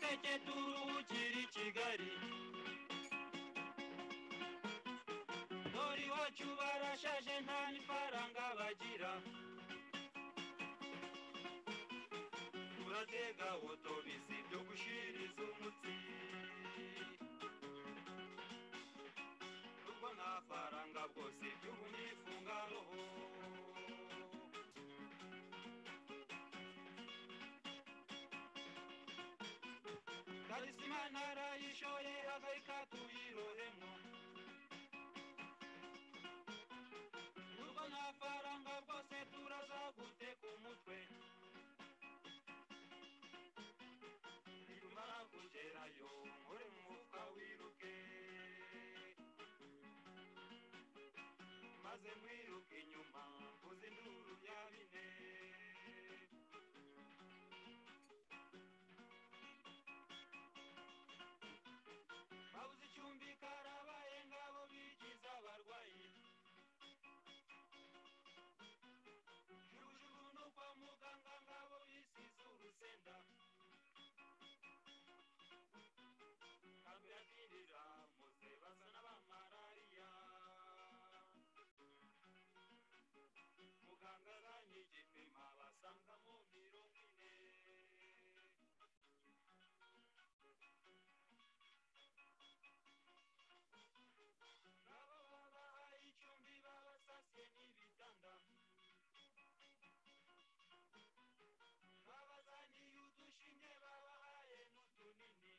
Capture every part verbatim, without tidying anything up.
umuseke turuhukira i Kigali dore iwacu barashaje nta n'ifaranga bagira turatega otobisi byo gushiriza umutsi ubwo nta faranga bwose by'ubu nifunga roho karisima narayishoye agahita tuyirohemo ubwo nta faranga bwose turaza guteka umutwe nitumara kugerayo nkore mu mufuka wiruke maze nkwiruke inyuma mvuze induru ya bine babuze icumbi karabaye ngabo bigize abarwayi jugujugu no kwa muganga ngabo bisize urusenda kabiratirira muze basa n'abamarariya muganga azanye igipima basangamo mirongo ine nabo babahaye icumbi babasasiye n'ibitanda babazaniye udushinge babahaye n'utunini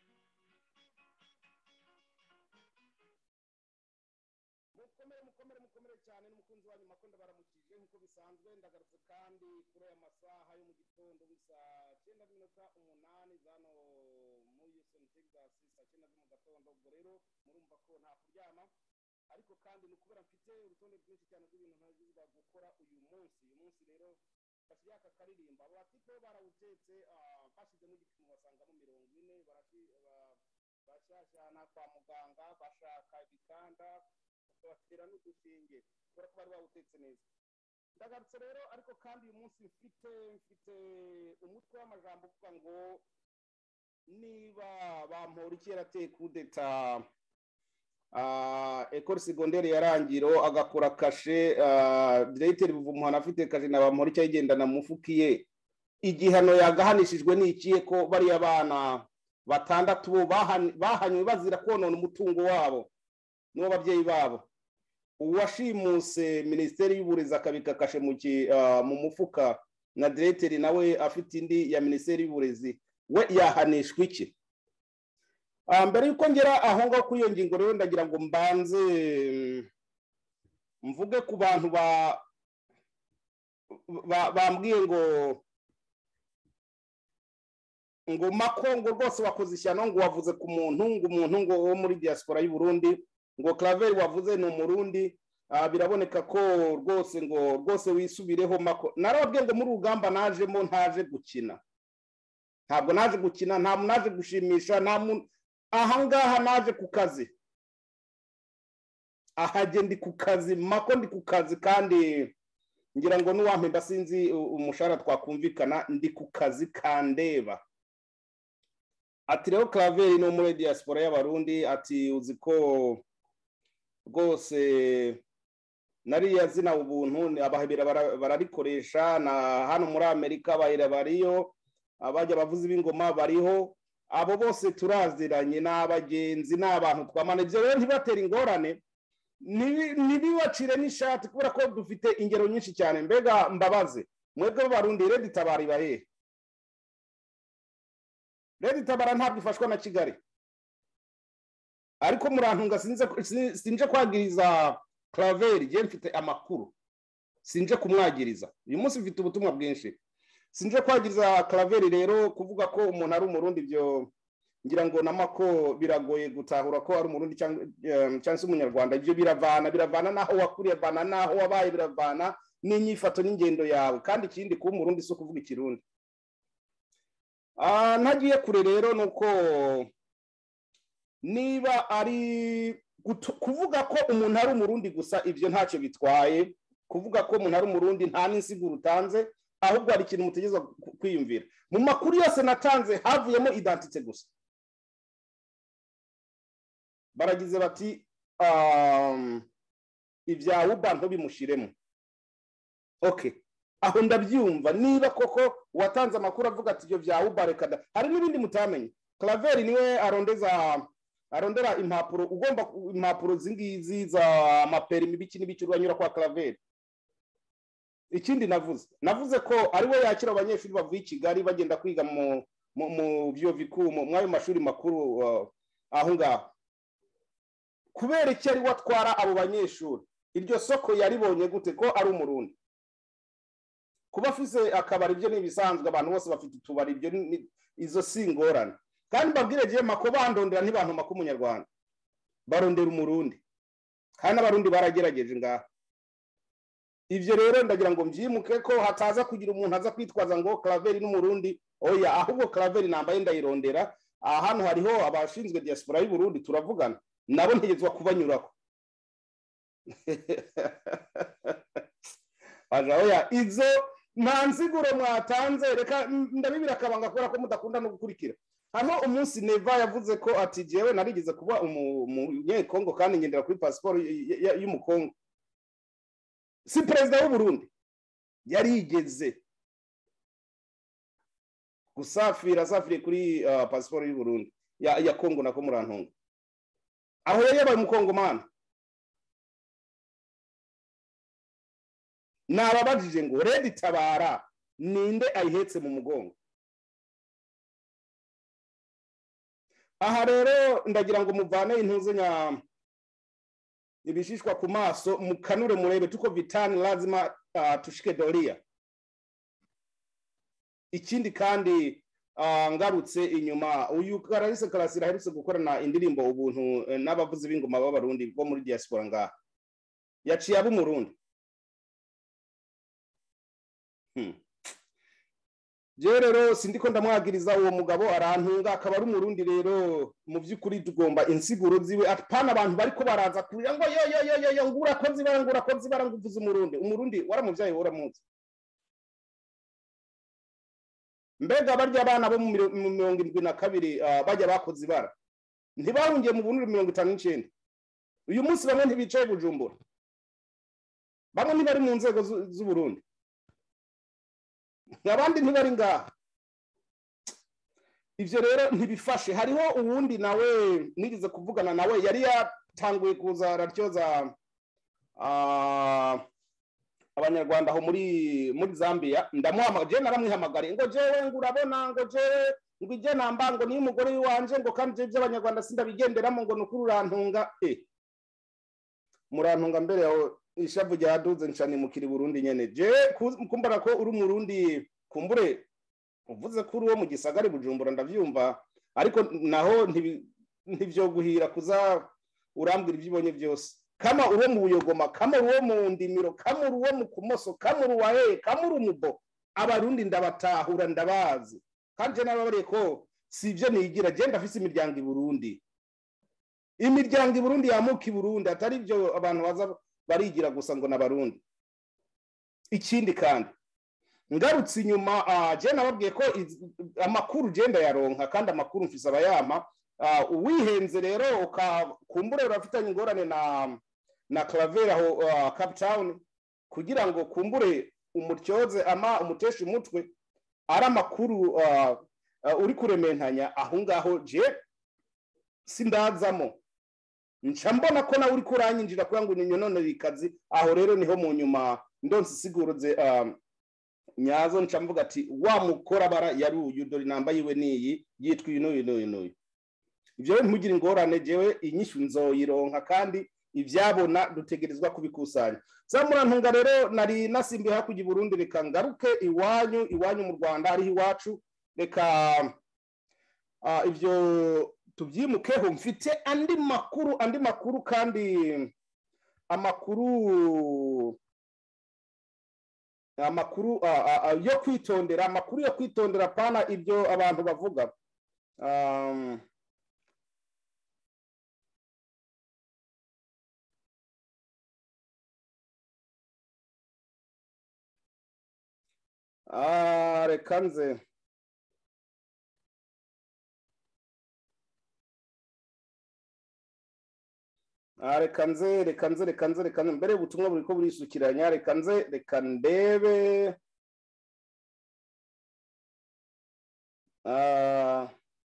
mukomere mukomere mukomere cyane n'umukunzi wanyu makunda baramukije nkuko bisanzwe ndagarutse kandi kuri aya masaha yo mu gitondo saa cyenda n'iminota umunani zano muri Houston Texas saa cyenda mu gatondo ubwo rero murumva ko nta kuryama ariko kandi ni kubera mfite urutonde rwinshi cyane rw'ibintu ntagizwa gukora uyu munsi uyu munsi rero bashyize aka karirimba abatiko barawutetse bashize mu gipimo basangamo mirongo ine bashashana kwa muganga bashaka ibikanda batera n'udushinge kubera ko bari bawutetse neza ndagarutse rero ariko kandi uyu munsi mfite mfite umutwe w'amajambo uvuga ngo niba Bamporiki yarateye kudeta école secondaire ya Rangiro agakora kashe directeur buvumuhana afite kashe na Bamporiki ayigendana mufukiye igihano yagahanishijwe n'ikiye ko bari abana batandatu bo bahanywe bazira konona umutungo wabo n'uwo babyeyi babo uwashimuse ministeri y'uburezi akabika kashe mu mu mufuka na directeur nawe afite indi ya ministeri y'uburezi we yahanishwa iki mbere yuko ngera aho ngaho kuri iyo ngingo rero ndagira ngo mbanze mvuge ku bantu ba bambwiye ngo ngo Makongo rwose wakoze ishyano ngo wavuze ku muntu ngo umuntu ngo wo muri diaspora y'u Burundi ngo Claver wavuze no murundi biraboneka ko rwose ngo rwose wisubireho mako narababwiye ngo muri ugamba najemo ntaje gukina ntabwo naje gukina nta naje gushimisha nta aha ngaha naje ku kazi ahage ndi ku kazi mako ndi ku kazi kandi ngira ngo nuwampemba sinzi umushara twakumvikana ndi ku kazi kandeba ati rero Claver no muri diaspora y'abarundi ati uziko rwose nariya zina ubuntu abahebera bararikoresha na hano muri Amerika bahera bariyo abajya bavuze b'ingoma bariho abo bose turaziranye n'abagenzi n'abantu twamana ibyo rero ntibatera ingorane nibibacire n'ishati kubera ko dufite ingero nyinshi cyane mbega mbabaze mwebwe b'abarundi redi tabari bahe redi tabara ntabwo ifashwa na Kigali ariko murantunga sinze sinje kwagiriza Claver je mfite amakuru sinje kumwagiriza uyu munsi mfite ubutumwa bwinshi sinje kwagiriza Claver rero kuvuga ko umuntu ari umurundi byo ngira ngo namako biragoye gutahura ko ari umurundi cyangwa umunyarwanda ibyo biravana biravana naho wakuriye bana naho wabaye biravana n'inyifato n'ingendo yawe kandi ikindi kuba umurundi so kuvuga ikirundi ah ntagiye kure rero nuko niba ari kuvuga ko umuntu ari umurundi gusa ibyo ntacyo bitwaye kuvuga ko umuntu ari umurundi nta n'insiguro utanze ahubwo ari ikintu mutegeza kwiyumvira mu makuru yose natanze havuyemo identite gusa baragize bati um, ibya uba ntubimushiremo. Okay, aho ndabyumva niba koko watanze amakuru avuga ati ibyo bya uba reka da. Hari n'ibindi mutamenye. Claver niwe arondeza arondera impapuro, ugomba impapuro zingizi za maperimi biki n'ibiki uranyura kwa Claver. Ikindi navuze navuze ko ari we yakira abanyeshuri bavuye i Kigali bagenda kwiga mu mu byo bikumo mwayo mashuri makuru uh, aho ngaho, kubera iki ari watwara abo banyeshuri. Iryo soko yaribonye gute ko ari umurundi? Kuba afise akabari byo nibisanzwe, abantu bose bafite utubari, ibyo izo singorane. Kandi babwire je mako bandondera ntibantu mako umunyarwanda, barondera umurundi, kandi abarundi baragerageje ngaho. Ivyo rero ndagira ngo mbyimuke ko hataza kugira umuntu aza kwitwaza ngo Claver n'umurundi. Oya, ahubwo Claver nambaye ndayirondera. Ahantu hariho abashinzwe diaspora y'u Burundi turavugana nabo, ntegezwa kubanyurako. Aja oya, izo ntanziguro mwatanze reka ndabibira akabanga kubera ko mudakunda no gukurikira. Hano umunsi Neva yavuze ko ati jewe narigeze kuba umunyekongo kandi ngendera kuri passport y'Umukongo. Si president w'u Burundi yarigeze gusafira safire kuri uh, passport y'u Burundi ya, ya Kongo nako murantunga. Aho yari yabaye Umukongo mana. Nababajije ngo Redi Tabara ninde ayihetse mu mugongo. Aha rero ndagira ngo muvane intuze nya ibishishwa ku maso mukanure murebe tuko vitani lazima uh, tushike doria. Ikindi kandi uh, ngarutse inyuma uyu Yahiritse Karasira aherutse gukorana indirimbo ubuntu eh, n'abavuzi b'ingoma b'abarundi bo muri diaspora ngaha, yaciye abo umurundi. Hmm. Je rero sindiko ndamwagiriza uwo mugabo arantunga akaba ari umurundi. Rero mu byukuri tugomba insiguro ziwe, apana abantu bariko baraza kugira ngo yo yo yo yo ngura ko zibara ngura ko zibara nguvuza umurundi. Umurundi waramuvyaye waramuzi. Mbega barya abana bo mu mirongo indwi na kabiri uh, bajya bakoze ibara ntibahungiye mu Burundi mirongo itanu n'icenda. Uyu munsi bamwe ntibicaye Bujumbura, bamwe ntibari mu nzego z'u Burundi, abandi ntibari ngaha. Ivyo rero ntibifashe. Hariho uwundi nawe nigeze kuvugana nawe yari yatanguye kuza ratyoza uh, abanyarwanda ho muri muri Zambia. Ndamuhamagaje naramwihamagariye ngo jewe ngurabona ngo jewe ngo ije nambango ni umugore wanje ngo kandi je by'abanyarwanda sindabigenderamo ngo nukuru urantunga. Eh, murantunga mbere yaho ishavu ryaduze ncani mukiri Burundi nyene. Je kumbara ko uri umurundi kumbure uvuze kuri uwo mu gisagari Bujumbura ndavyumva, ariko naho ntivyo guhira kuza urambwira ibyibonye byose. Kama uwo mu Buyogoma, kama uwo mu Ndimiro, kama uwo mu Kumoso, kama uwahe, kama umubo, abarundi ndabatahura ndabazi. Kandi je nababariye ko sivyo nigira. Je ndafise imiryango i Burundi, imiryango i Burundi yamuka i Burundi, atari ibyo abantu baza barigira gusa ngo n'abarundi. Ikindi kandi ngarutse inyuma uh, je nababwiye ko amakuru genda yaronka kandi amakuru mfise abayama. Uh, uwihenze rero ukakumbure urafitanye ingorane na na Claver aho uh, Cape Town kugira ngo kumbure umutyoze ama umutesha umutwe ari amakuru uh, uh, uri kurementanya aho ngaho. Je sindazamo, nca mbona ko nawe uri kuranyinjira kugira ngo ninyonone bikazi. Aho rero niho mu nyuma ndonse siguruze um, nyazo nca mvuga ati wa mukora bara yari uyu dore namba yiwe niyi yitwa uyu n'uyu n'uyu n'uyu. Ivyo rero ntugire ingorane, jewe inyishu nzoyironka kandi ivyabona dutegerezwa kubikusanya. Samurantunga rero nari nasimbiye hakuja i Burundi, reka ngaruke iwanyu iwanyu mu Rwanda ari iwacu. Reka uh, ivyo tubyimukeho. Mfite andi makuru andi makuru kandi amakuru amakuru uh, uh, yo kwitondera amakuru yo kwitondera pana ibyo abantu bavuga. um, Ah, reka nze Ah, reka nze reka nze reka nze reka nze mbere ubutumwa buri ko burisukiranya reka nze reka ndebe ah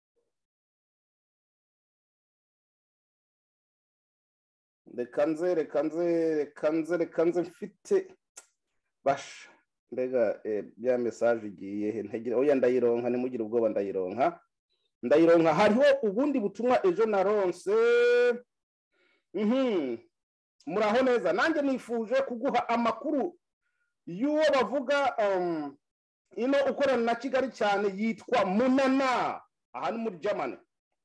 reka nze reka nze reka nze reka nze mfite basha mbega bya message igiye he ntegera oya ndayironka nimugire ubwoba ndayironka ndayironka hariho ubundi butumwa ejo naronse mhm muraho neza nanjye nifuje kuguha amakuru y'uwo bavuga um, ino ukorana na Kigali cyane yitwa Munana aha ni muri Germany.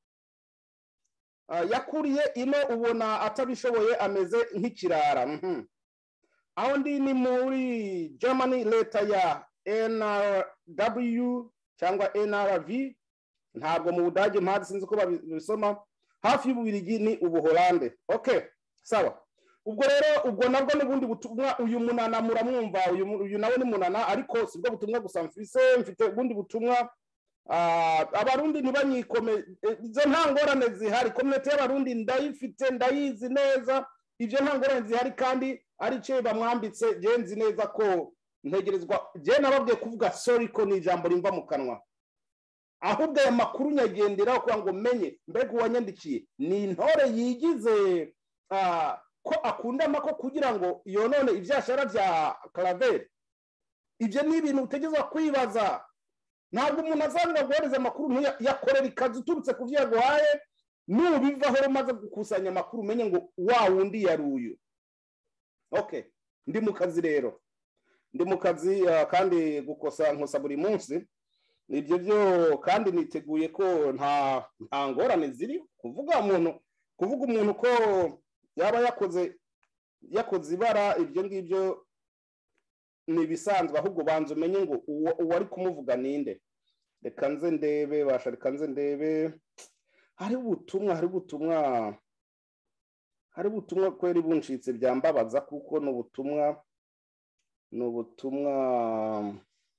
Uh, yakuriye ino ubona atabishoboye ameze nk'ikirara. Mhm. Aho ndi ni muri Germany, leta ya N R W cyangwa N R V, ntabwo mu Budage mpadi sinzi ko babisoma, hafi y'Ububirigi ni Ubuholande. Okay, sawa. Ubwo rero ubwo nabwo n'ubundi butumwa uyu Munana muramwumva, uyu uyu nawe ni Munana, ariko sibwo butumwa gusa mfise, mfite ubundi butumwa. Uh, abarundi ntibanyikome izo ntangorane zihari, community y'abarundi ndayifite ndayizi neza, ivyo ntangorane zihari kandi ari cyo bamwambitse genzi neza ko ntegerezwa je nababwiye kuvuga sorry ko ni ijambo rimva mu kanwa, ahubwo aya makuru nyagendera ko ngo menye mbega uwanyandikiye ni intore yigize uh, ko akunda amako kugira ngo yonone ivyashara vya Claudette. Ivyo ni ibintu utegezwa kwibaza. Ntabwo umuntu azanga guhereza amakuru yakorera ikazi uturutse ku vyo yaguhaye, nubivaho rumaze gukusanya amakuru umenye ngo wa wundi yaruyu. Okay, ndi mu kazi rero. Ndi mu kazi uh, kandi gukosa nkosa buri munsi. Nibyo byo kandi niteguye ko nta nta ngorane ziri kuvuga umuntu kuvuga umuntu ko yaba yakoze yakoze ibara ibyo ngibyo ni bisanzwe, ahubwo banze umenye ngo uwo ari kumuvuga ninde. Reka nze ndebe basha reka nze ndebe hari ubutumwa hari ubutumwa hari ubutumwa kweri bunshitse byambabaza kuko no butumwa no butumwa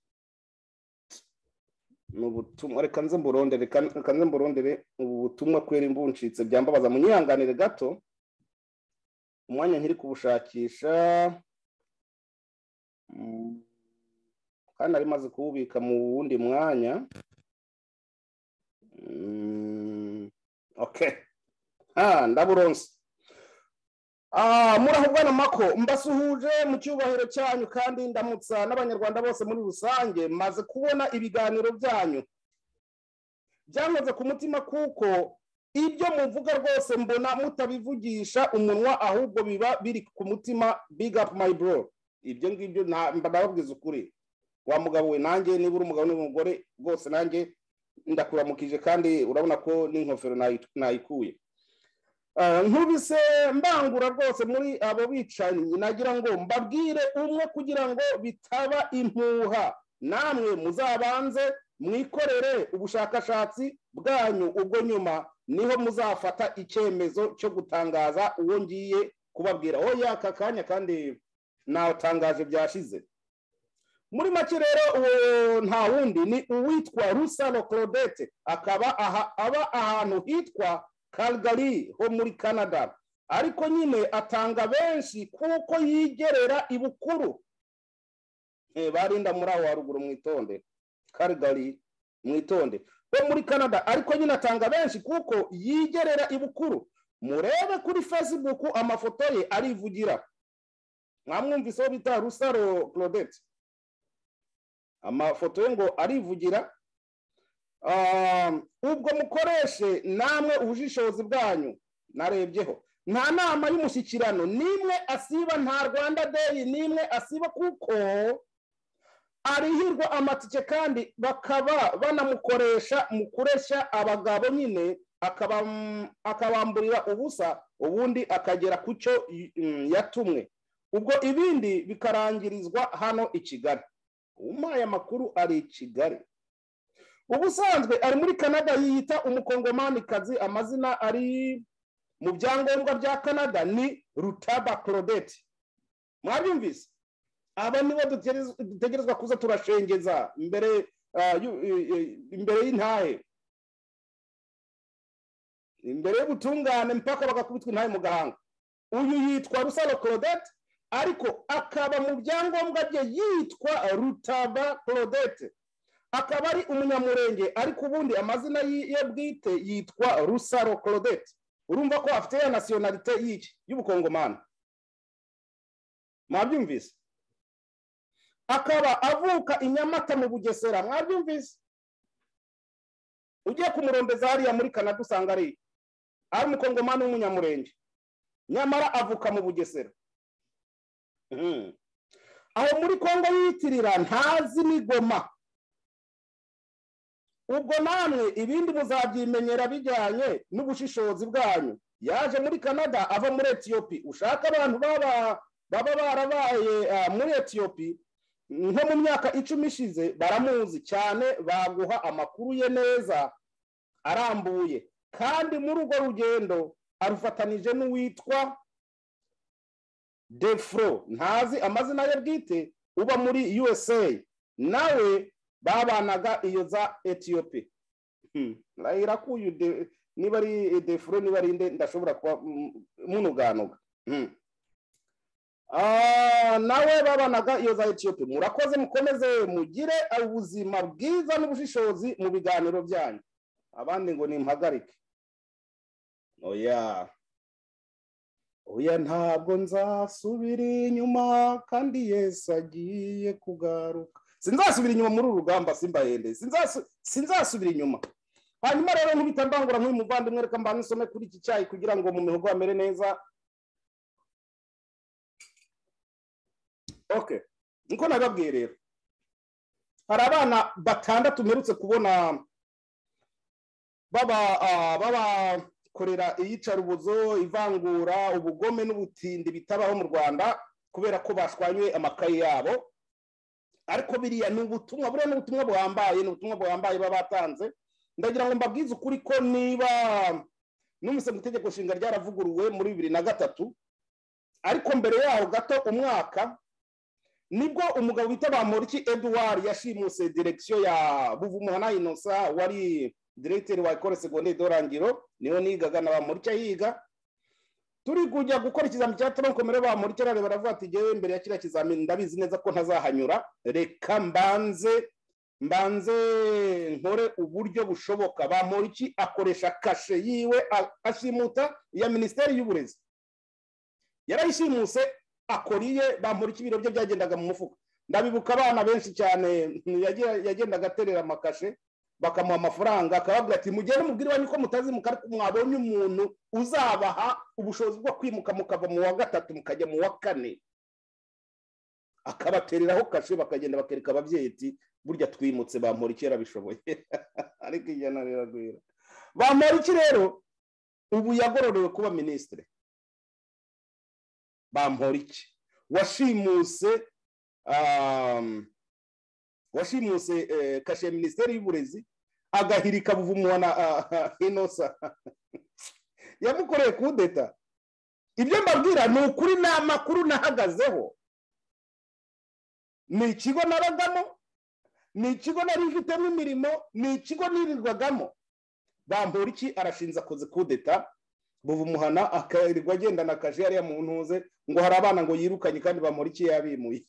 no butumwa reka nze mburondere reka nze mburondere ubutumwa kweri bunshitse byambabaza. Munyihanganire gato umwanya nkiri kubushakisha kandi ari maze kububika mu wundi mwanya. Mm, okay, ah ndaburonse. Ah muraho bwana mako, mbasuhuje mu cyubahiro cyanyu kandi ndamutsa n'abanyarwanda bose muri rusange. Maze kubona ibiganiro byanyu byankoze ku mutima kuko ibyo muvuga rwose mbona mutabivugisha umunwa, ahubwo biba biri ku mutima. Big up my bro. Ibyo ngibyo ndababwiza ukuri wa mugabo we, nanjye niba uri umugabo n'umugore rwose nanjye ndakuramukije kandi urabona ko n'inkofero nayikuye. Uh, nkubise mbangura rwose muri abo bicanyi, nagira ngo mbabwire umwe kugira ngo bitaba impuha, namwe muzabanze mwikorere ubushakashatsi bwanyu, ubwo nyuma niho muzafata icyemezo cyo gutangaza uwo ngiye kubabwira. Oh yaka kanya kandi natangaje byashize. Muri make rero uwo nta wundi ni uwitwa Rusaro Claudette, akaba aha aba ahantu hitwa Calgary ho muri Canada, ariko nyine atanga benshi kuko yigerera ibukuru. Eh barinda muri aho haruguru mwitonde, Calgary mwitonde ho muri Canada, ariko nyine atanga benshi kuko yigerera ibukuru. Murebe kuri Facebook amafoto ye arivugira. Mwamwumvise ho bita Rusaro Claudette, amafoto ye ngo arivugira. Um, ubwo mukoreshe namwe ubujishozi bwanyu. Narebyeho nta nama y'umushyikirano nimwe asiba, nta Rwanda Day nimwe asiba kuko arihirwa amatike kandi bakaba banamukoresha mu kureshya abagabo nyine, akaba akabamburira ubusa ubundi akagera kucyo yatumwe, ubwo ibindi bikarangirizwa hano i Kigali. Umaye amakuru ari i Kigali. Ubusanzwe ari muri Canada, yiyita umukongomani kazi, amazina ari mu byangombwa bya Canada ni Rutaba Claudette. Mwabyumvise? Aba nibo dutegerezwa kuza turashengeza imbere imbere y'intahe, imbere y'ubutungane mpaka bagakubitwa intahe mu gahanga. uyu yitwa Rusaro Claudette ariko akaba mu byangombwa bye yitwa Rutaba Claudette, akaba ari umunyamurenge ariko ubundi amazina ye bwite yitwa Rusaro Claudette. Urumva ko afite ya nationalite y'iki y'Ubukongomani. Mwabyumvise? Akaba avuka inyamata mu Bugesera. Mwabyumvise? Ugiye kumurondeza hariya muri Canada usanga ari ari umukongomani w'umunyamurenge, nyamara avuka mu Bugesera. Mm. Aho muri Kongo yitirira ntazi n'igoma. Ubwo namwe ibindi muzabyimenyera bijyanye n'ubushishozi bwanyu. Yaje muri Canada ava muri Ethiopia. Ushaka abantu baba baba barabaye uh, muri Ethiopia nko mu myaka icumi ishize baramuzi cyane, baguha amakuru ye neza arambuye. Kandi muri urwo rugendo arufatanije n'uwitwa Defro, ntazi amazina ye bwite, uba muri U S A, nawe babanaga iyo za Ethiopia. Hmm. Lahira kuyu de, niba ari Defro niba ari nde ndashobora kuba munuganuga. Hmm. Ah, nawe babanaga iyo za Ethiopia. Murakoze mukomeze mugire ubuzima bwiza n'ubushishozi mu biganiro byanyu. Abandi ngo nimpagarike. Oya. Oya ntabwo nzasubira inyuma kandi Yesu agiye kugaruka. Sinzasubira inyuma muri urugamba simbahende. Sinzasu sinzasubira inyuma. Hanyuma rero nkubita mbangura nk'uyu muvandimwe reka mbane nsome kuri iki cyayi kugira ngo mu mihogo amere neza. Okay. Niko nababwiye rero. Hari abana batandatu mperutse kubona baba uh, baba korera iyicarubuzo, ivangura, ubugome n'ubutindi bitabaho mu Rwanda kubera ko bashwanywe amakaye yabo. Ariko biriya ni ubutumwa, buriya ni ubutumwa buhambaye, ni ubutumwa buhambaye babatanze. Ndagira ngo mbabwize ukuri ko niba n'umuse mu itegeko nshinga ryaravuguruwe muri bibiri na gatatu, ariko mbere yaho gato umwaka nibwo umugabo bita Bamboriki Edouard yashimuse direction ya Buvumuhana Innocent wari directeur wa école secondaire d'Orangiro, niho nigaga na Bamboriki yiga. Turi kujya gukora ikizami cya tronkomere Bamboriki rare baravuga ati jewe mbere ya kira kizami ndabizi neza ko ntazahanyura, reka mbanze mbanze nkore uburyo bushoboka. Bamboriki akoresha kashe yiwe ashimuta ya Ministeri y'Uburezi, yarayishimuse akoriye. Bamboriki ibiro bye byagendaga mu mufuka. Ndabibuka abana benshi cyane yagendaga aterera amakashe bakamuha amafaranga akababwira ati mugende mubwire wanyu ko mutazi mukariko mwabonye umuntu uzabaha ubushobozi bwo kwimuka mukava mu wa gatatu mukajya mu wa kane, akabatereraho kashe bakagenda bakereka ababyeyi ati burya twimutse Bamboriki yarabishoboye. Ariko ijana riragwira. Bamboriki rero ubu yagororewe kuba ministre. Bamboriki washimuse um, washimuse uh, kashe Ministeri y'Uburezi agahirika Buvumuhana uh, Innocent. Yamukoreye kudeta. Ibyo mbabwira ni ukuri n'amakuru nahagazeho. Ni ikigo naragamo, ni ikigo nari mfitemo imirimo, ni ikigo nirirwagamo. Bamboriki arashinza koze kudeta, Buvumuhana akarirwa agenda na kaje yari yamuntuze ngo hari abana ngo yirukanye kandi Bamboriki yabimuye.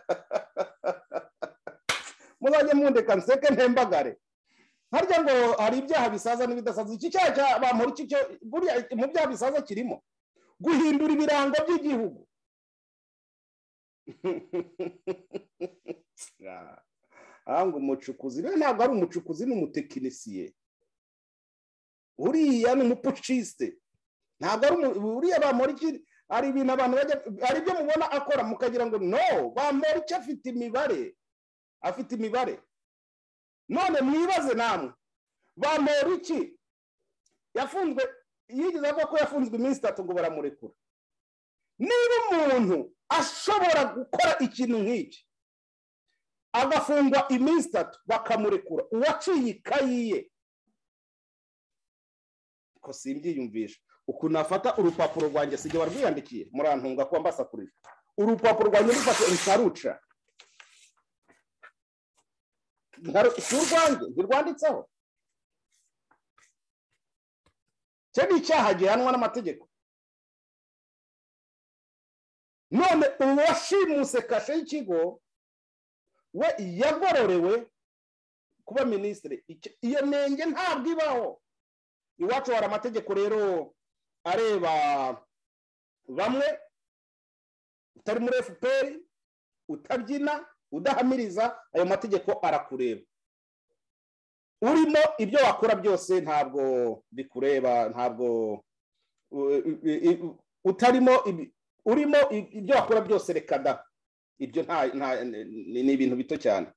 Muzanye mundeka nseke ntembagare. Harya ngo hari ibyaha bisaza n'ibidasaza. Iki cyaha cya Bamboriki cyo buriya mu byaha bisaza kirimo guhindura ibirango by'igihugu. Ango umucukuzi rero ntabwo ari umucukuzi n'umutekinisiye. Uriya ni umupuciste. Ntabwo ari uriya Bamboriki ari ibintu abantu bajya ari byo mubona akora mukagira ngo no, Bamboriki afite imibare. Afite imibare. None mwibaze namwe. Bamboriki yafunzwe, yigeze avuga ko yafunzwe iminsi itatu ngo baramurekura. Niba umuntu ashobora gukora ikintu nk'iki agafungwa iminsi itatu bakamurekura, uwaciye ikayiye ko simbyiyumvisha. Uku nafata urupapuro rwanjye sije warwiyandikiye murantunga ko mbasakurije. Urupapuro rwanjye rufate insaruca. Urwanjye ntirwanditseho. Cyo ni icyaha gihanwa n'amategeko. none uwashimuse kashe y'ikigo we yagororewe kuba ministre. Iyo nenge ntabwo ibaho. Iwacu hari amategeko rero areba bamwe utari muri F P R, utabyina, udahamiriza, ayo mategeko arakureba. Urimo ibyo wakora byose ntabwo bikureba, ntabwo utarimo urimo ibyo wakora byose reka da. Ibyo nta ni ibintu bito cyane.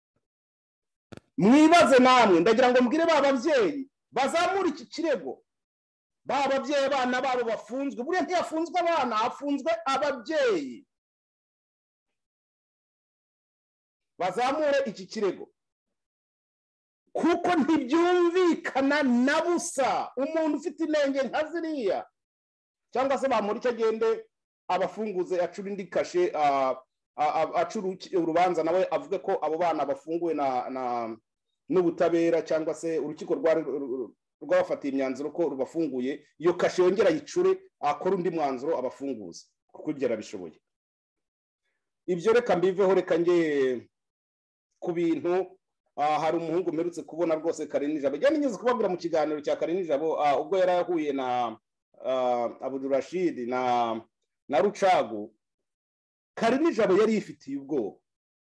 Mwibaze namwe, ndagira ngo mbwire ba bavyeyi bazamura iki kirego. Ba bavyeyi abana babo bafunzwe, buriya ntiyafunzwe abana, afunzwe abavyeyi. Bazamure iki kirego kuko ntibyumvikana na busa umuntu ufite inenge nka ziriya, cyangwa se Bamporiki agende abafunguze acura indi kashe acura urubanza nawe avuge ko abo bana bafunguwe na n'ubutabera cyangwa se urukiko rwabafatiye imyanzuro ko rubafunguye, iyo kashe yongera yicure akora undi mwanzuro abafunguza kuko ibyo arabishoboye. Ibyo reka mbiveho, reka nge ku bintu. Hari umuhungu mperutse kubona rwose Karinijabo, njye nigeze kubabwira mu kiganiro cya Karinijabo ubwo yari yahuye na Abdurashid na na Rucagu. Karinijabo yari yifitiye ubwoba.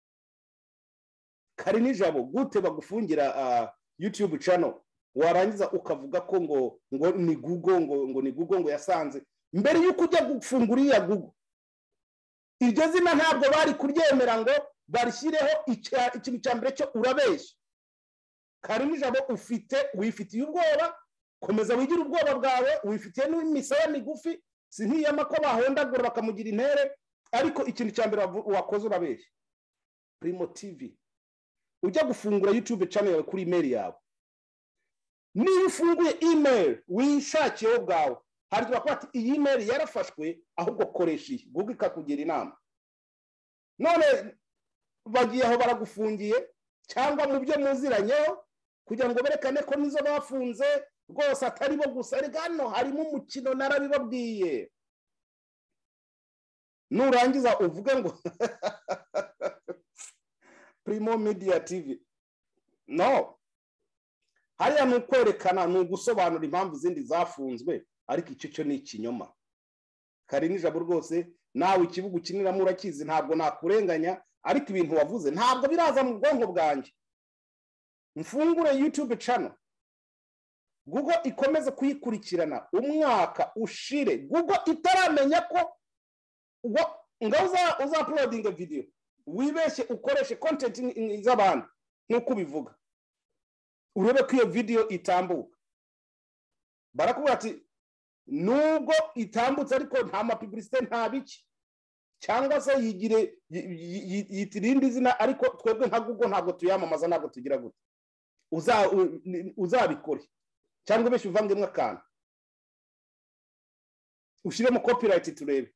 Karinijabo gute bagufungira YouTube channel warangiza ukavuga ko ngo ngo ni Google ngo ngo ni Google ngo yasanze mbere yuko ujya gufungura iya Google. Iryo zina ntabwo bari kuryemera ngo barishyireho ikintu cya mbere cyo urabeshya. Karinijabo ufite wifitiye ubwoba, komeza wigira ubwoba bwawe, wifitiye n'imisaya migufi, si nk'iyama ko bahondagura bakamugira intere, ariko ikintu cya mbere wakoze urabeshya. Primo T V ujya gufungura YouTube channel yawe kuri email yawe, niba ufunguye email wishakiyeho bwawe, hari twakwira ati iyi email yarafashwe, ahubwo koresha iyi Google ikakugira inama. None bagiye aho baragufungiye cyangwa mu byo muziranyeho kugira ngo berekane ko nizo bafunze rwose atari bo gusa. Ariko hano harimo umukino narabibabwiye. Nurangiza uvuge ngo Primo Media T V. No, hariya ni ukwerekana, ni ugusobanura impamvu zindi zafunzwe, ariko icyo cyo ni ikinyoma. Karinijabo rwose nawe ikibugu kiniramo urakizi, ntabwo nakurenganya, ariko ibintu wavuze ntabwo biraza mu bwonko bwanjye. Mfungure YouTube channel, Google ikomeze kuyikurikirana umwaka ushire, Google itaramenya ko ngaho uza uploading video wibeshye ukoreshe content z'abandi nkuko bivuga, urebe ko iyo video itambuka. Barakubwira ati nubwo itambutse ariko nta ma publicité nta biki, cyangwa se yigire yitirindi zina, ariko twebwe nka Google ntabwo tuyamamaza, ntabwo tugira gute. Uza uzabikore cyangwa beshe uvangemo akantu ushiremo copyright turebe.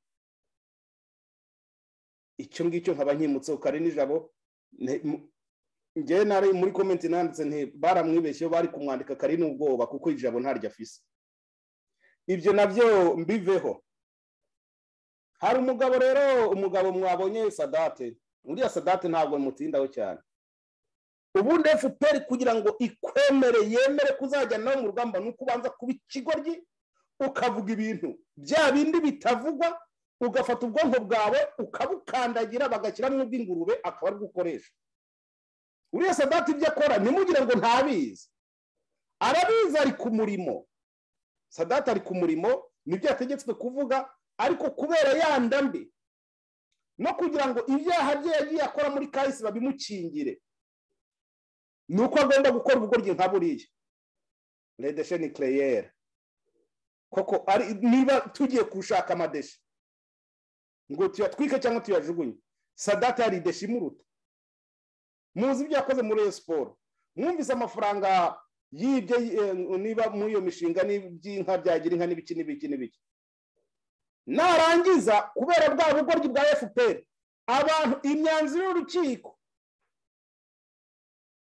Icyo ngicyo nkaba nkimutse Karinijabo. Nge nari muri comment nanditse nti baramwibeshye, bari kumwandika Kari n'ubwoba kuko ijabo ntarya afise. Ibyo nabyo mbiveho. Hari umugabo rero, umugabo mwabonye Sadate. Uriya Sadate ntabwo mutindaho cyane. Ubundi F P R kugira ngo ikwemere yemere kuzajya nawe mu rugamba nuko ubanza kuba ikigoryi, ukavuga ibintu bya bindi bitavugwa, ugafata ubwonko bwawe ukabukandagira bagashyiramo ubw'ingurube akaba ari gukoresha. Uriya Sadate ibyo akora nimugire ngo ntabizi, arabizi, ari ku murimo. Sadate ari ku murimo, nibyo yategetswe kuvuga, ariko kubera yanda mbi no kugira ngo ibyaha bye yagiye akora muri kahise babimukingire, nuko agomba gukora ubugoryi nka buriya. Redeshe nucléaire koko ari niba tugiye kushaka amadeshe ngo tuyatwike cyangwa tuyajugunye, Sadate ari deshe imuruta. Muzi ibyo yakoze muri sport, mwumvise amafaranga yibye niba mu iyo mishinga n'ibyinka byagira inka n'ibiki n'ibiki n'ibiki. Narangiza kubera bwa bugoryi bwa F P R, abantu imyanzuro y'urukiko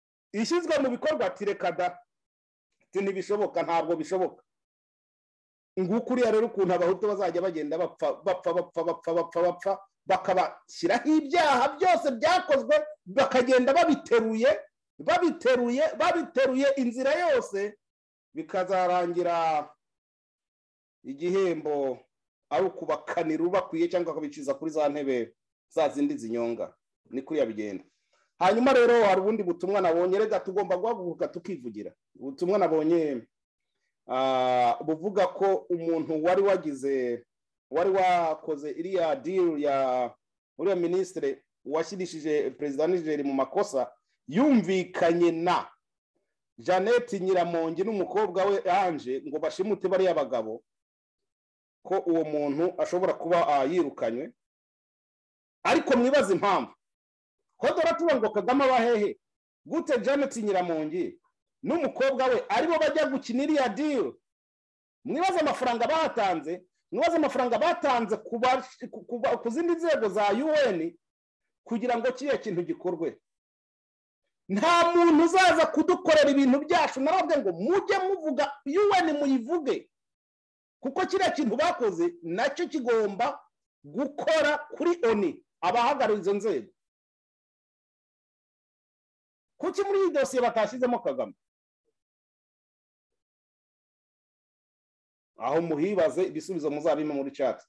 ishyizwe mu bikorwa ati reka da, ati ntibishoboka, ntabwo bishoboka. ngukuriya rero ukuntu abahutu bazajya bagenda bapfa bapfa bapfa bapfa bapfa bapfa bakabashyiraho ibyaha byose byakozwe bakagenda babiteruye babiteruye babiteruye inzira yose bikazarangira igihembo ari ukubakanira ubakwiye cyangwa bakabiciza kuri za ntebe za zindi zinyonga ni kuri yabigenda. Hanyuma rero hari ubundi butumwa nabonye rega tugomba guhaguruka tukivugira. Ubutumwa nabonye buvuga ko umuntu wari wagize wari wakoze iriya deal ya uriya ministre washyirishije president Niger mu makosa yumvikanye na Jeannette Nyiramongi n'umukobwa we Ange ngo bashimute bari abagabo ko uwo muntu ashobora kuba yirukanywe. Ariko mwibaza impamvu ko doratubona ngo Kagame abahehe gute Jeannette Nyiramongi n'umukobwa we aribo bajya gukinira ya deal. Mwibaza amafaranga batanze mwibaza amafaranga batanze ku zindi nzego za U N kugira ngo kiye kintu gikorwe. Nta muntu uzaza kudukorera ibintu byacu narabwe ngo mujye muvuga U N muyivuge kuko kiriya kintu bakoze nacyo kigomba gukora kuri oni abahagarariye izo nzego. Kuki muri iyi dosiye batashizemo Kagame? Aho muhibaze ibisubizo muzabima muri chat.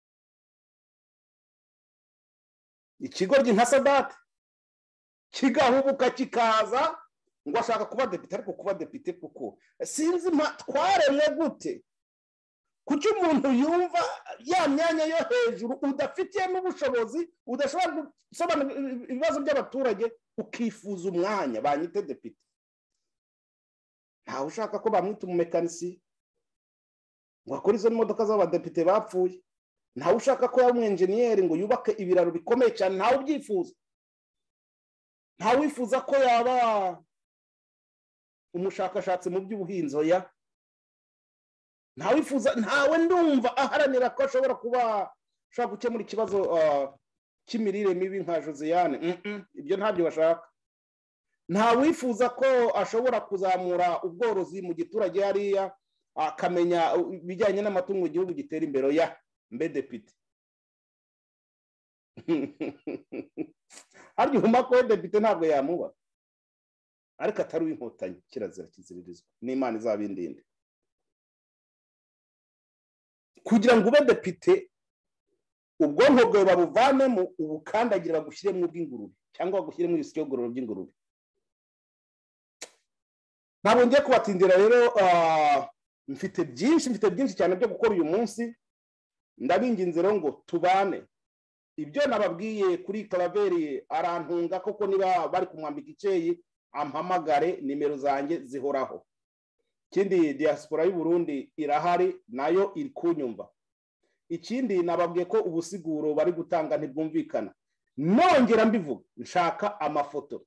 Ikigoryi nka Sadat kigahubuka kikaza ngo ashaka kuba depite ariko kuba depite kuko sinzi twaremwe gute kuki umuntu yumva ya myanya yo hejuru udafitiye n'ubushobozi udashobora gusobanura ibibazo by'abaturage ukifuza umwanya banyite depite. Ntawe ushaka ko bamwita umumekanisi ngo akore izo modoka z'abadepite bapfuye. Ntawe ushaka ko yaba umwenjeniyeri ngo yubake ibiraro bikomeye cyane. Ntawe ubyifuza. Ntawe wifuza ko yaba umushakashatsi mu by'ubuhinzi oya. Ntawe wifuza ntawe ndumva aharanira ko ashobora kuba ashaka gukemura ikibazo cy'imirire mibi nka Josiane. Ibyo ntabyo bashaka. Ntawe wifuza ko ashobora kuzamura ubworozi mu giturage hariya akamenya bijyanye n'amatungo igihugu gitera imbere ya mbe depite. Aryo huma ko depite ntabwo yamuba ariko atari uw'inkotanyi kirazira kiziririzwa n'Imana izabindinde. Kugira ngo ube depite ubwonko bwawe babuvanemo ubukandagira bagushyire mu bw'ingurube cyangwa bagushyire mu isyogororo by'ingurube. Ntabwo ngiye kubatindira rero mfite byinshi mfite byinshi cyane byo gukora uyu munsi. Ndabinginze rero ngo tubane. Ibyo nababwiye kuri Karaveri arantunga koko niba bari kumwambika icyeyi ampamagare nimero zanjye zihoraho. Ikindi diaspora y'u Burundi irahari nayo iri kunyumva. Ikindi nababwiye ko ubusiguro bari gutanga ntibwumvikana. Nongera mbivuga nshaka amafoto.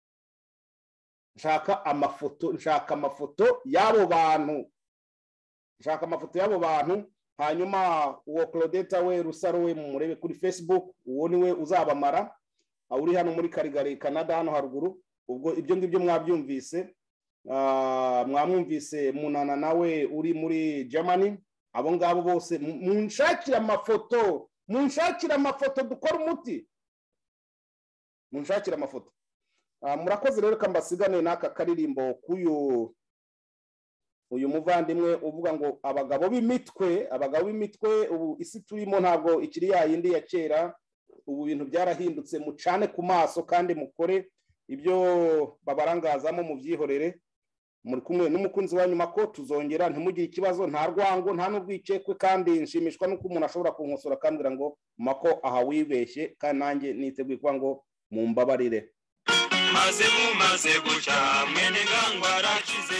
Nshaka amafoto nshaka amafoto y'abo bantu. Nshaka amafoto y'abo bantu. Hanyuma uwo Claudette we Rusaro we murebe kuri Facebook uwo niwe uzabamara uri hano muri Karigari Canada hano haruguru. Ubwo ibyo ngibyo mwabyumvise mwamwumvise Munana nawe uri muri Germany. Abo ngabo bose munshakira amafoto munshakira amafoto dukora umuti munshakira amafoto. Murakoze rero kambasigane n'aka karirimbo kuyu uyu muvandimwe uvuga ngo abagabo b'imitwe abagabo b'imitwe ubu isi turimo ntabwo ikiri yayindi ya kera. Ubu bintu byarahindutse mucane ku maso kandi mukore ibyo babarangazamo mu byihorere. Muri kumwe n'umukunzi wa nyuma ko tuzongera ntimugire ikibazo nta rwango nta n'ubwicekwe kandi nshimishwa nuko umuntu ashobora kunkosora kambwira ngo mako aha wibeshye kandi nanjye niteguye kuba ngo mumbabarire. Maze mumaze guca mwene ngangwa arakize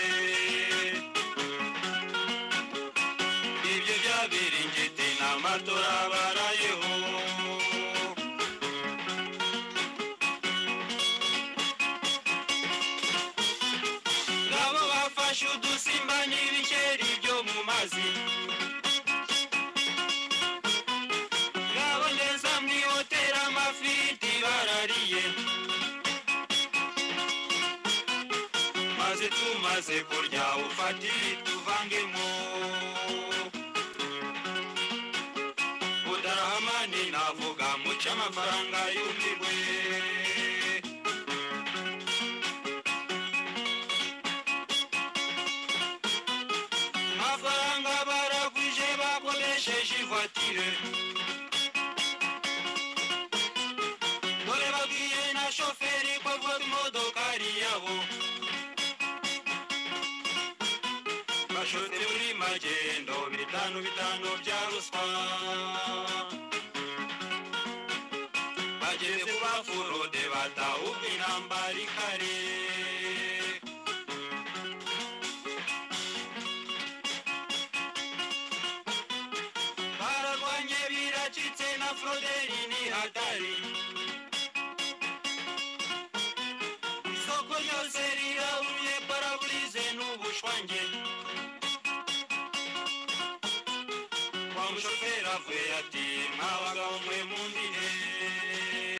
ibyo byabiringite n'amatora barayeho ngabo bafashe udusimba n'ibikeri byo mu mazi ngabo neza mwihotera amafiriti barariye maze tumaze kurya ufatire tuvangemo amafaranga yumirwe amafaranga baragwije bakoresheje ivatire dore babwiye na shoferi ko avuga imodoka ari yabo bashote muri magendo bitanu bitanu bya ruswa bageze ku bafurode batahubwa intambara ikare bararwanye biracitse na froderi ni hatari isoko ryose rirahuye paraburize n'ubushwange wa mushoferi avuye ati mwabagabo mwe mundihe